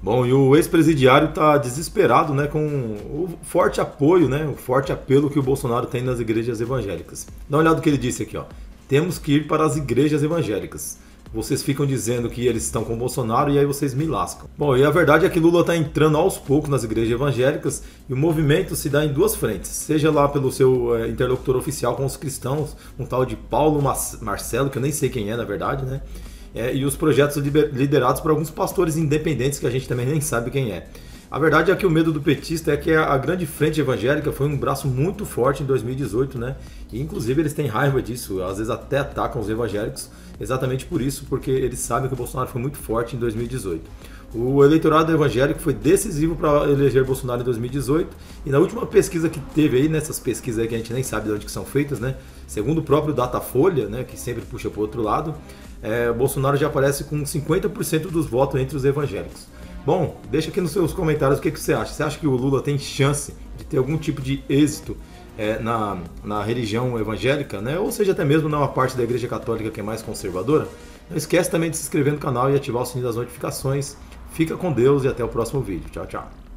Bom, e o ex-presidiário está desesperado, né, com o forte apoio, né, o forte apelo que o Bolsonaro tem nas igrejas evangélicas. Dá uma olhada no que ele disse aqui, ó. Temos que ir para as igrejas evangélicas. Vocês ficam dizendo que eles estão com o Bolsonaro e aí vocês me lascam. Bom, e a verdade é que Lula está entrando aos poucos nas igrejas evangélicas e o movimento se dá em duas frentes. Seja lá pelo seu interlocutor oficial com os cristãos, um tal de Paulo Marcelo, que eu nem sei quem é na verdade, né? E os projetos liderados por alguns pastores independentes que a gente também nem sabe quem é. A verdade é que o medo do petista é que a grande frente evangélica foi um braço muito forte em 2018, né? E inclusive eles têm raiva disso, às vezes até atacam os evangélicos, exatamente por isso, porque eles sabem que o Bolsonaro foi muito forte em 2018. O eleitorado evangélico foi decisivo para eleger Bolsonaro em 2018 e na última pesquisa que teve aí, nessas pesquisas aí que a gente nem sabe de onde que são feitas, né? Segundo o próprio Datafolha, né, que sempre puxa para o outro lado, Bolsonaro já aparece com 50% dos votos entre os evangélicos. Bom, deixa aqui nos seus comentários o que você acha. Você acha que o Lula tem chance de ter algum tipo de êxito na religião evangélica, né? Ou seja, até mesmo na parte da Igreja Católica que é mais conservadora? Não esquece também de se inscrever no canal e ativar o sininho das notificações. Fica com Deus e até o próximo vídeo. Tchau, tchau.